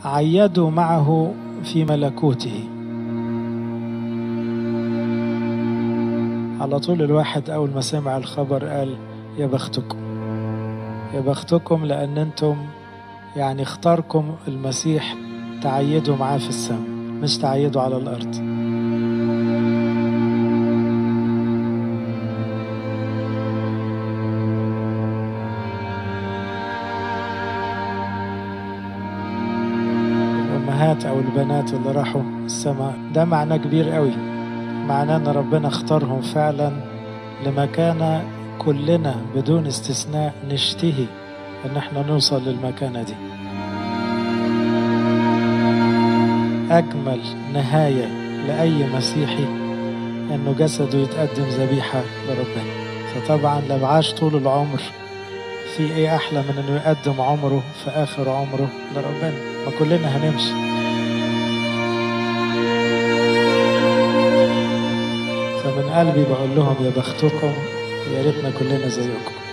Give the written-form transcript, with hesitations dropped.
عيدوا معه في ملكوته. على طول الواحد أول ما سمع الخبر قال يا بختكم، يا بختكم، لأن أنتم يعني اختاركم المسيح تعيدوا معاه في السماء، مش تعيدوا على الأرض. الأمهات أو البنات اللي راحوا السماء ده معناه كبير قوي، معناه أن ربنا اختارهم فعلا لمكانة كلنا بدون استثناء نشتهي أن احنا نوصل للمكانة دي. أجمل نهاية لأي مسيحي أنه جسده يتقدم ذبيحة لربنا. فطبعا لو عاش طول العمر في إيه أحلى من أنه يقدم عمره في آخر عمره لربنا؟ ما كلنا هنمشي. فمن قلبي بقول لهم يا بختكم، يا ريتنا كلنا زيكم.